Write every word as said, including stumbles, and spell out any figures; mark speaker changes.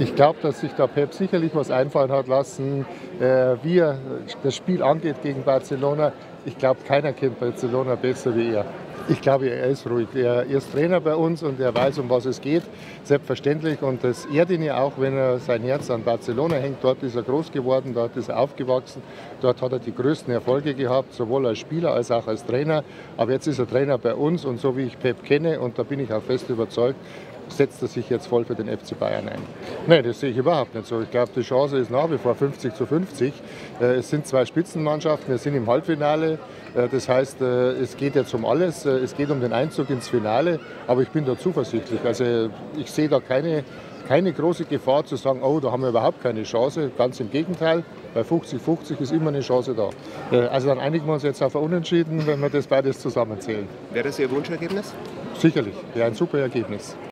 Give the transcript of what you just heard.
Speaker 1: Ich glaube, dass sich da Pep sicherlich was einfallen hat lassen, äh, wie er das Spiel angeht gegen Barcelona. Ich glaube, keiner kennt Barcelona besser wie er. Ich glaube, er ist ruhig. Er ist Trainer bei uns und er weiß, um was es geht. Selbstverständlich. Und das ehrt ihn ja auch, wenn er sein Herz an Barcelona hängt. Dort ist er groß geworden, dort ist er aufgewachsen. Dort hat er die größten Erfolge gehabt, sowohl als Spieler als auch als Trainer. Aber jetzt ist er Trainer bei uns und so wie ich Pep kenne, und da bin ich auch fest überzeugt, setzt er sich jetzt voll für den F C Bayern ein. Nein, das sehe ich überhaupt nicht so. Ich glaube, die Chance ist nach wie vor fünfzig zu fünfzig. Es sind zwei Spitzenmannschaften, wir sind im Halbfinale. Das heißt, es geht jetzt um alles. Es geht um den Einzug ins Finale. Aber ich bin da zuversichtlich. Also ich sehe da keine, keine große Gefahr zu sagen, oh, da haben wir überhaupt keine Chance. Ganz im Gegenteil. Bei fünfzig fünfzig ist immer eine Chance da. Also dann einigen wir uns jetzt auf ein Unentschieden, wenn wir das beides zusammenzählen.
Speaker 2: Wäre das Ihr Wunschergebnis?
Speaker 1: Sicherlich. Ja, ein super Ergebnis.